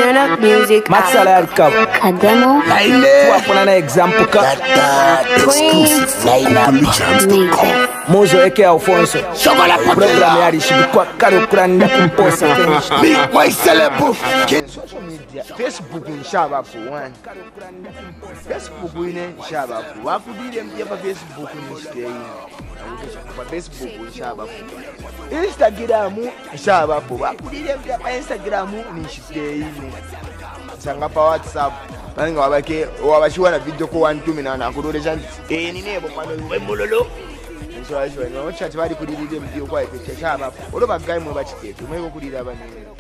Turn up music. Maxala Cup. A demo. Tuwapona na example ka. Queen. Mozo eke Alfonso. Program yari shibikwa karo kuranda kumposa finish. Big boy Celeb. Social media. Facebook inshaba for one. Facebook wine inshaba for. Wakudile mjaba Facebook nishike kwa Facebook inshaba for. Instagram inshaba for. Wakudile mjaba Instagram nishike ine. Sanga pa WhatsApp. Banga wabake wabashiwa na video ko 1-2 minana akudolesha ninebo pano wembololo. So no chat bali kudilile mbiyo kwa epete shaba. Olo bagayi mwe bachitetu mweko kudila bane.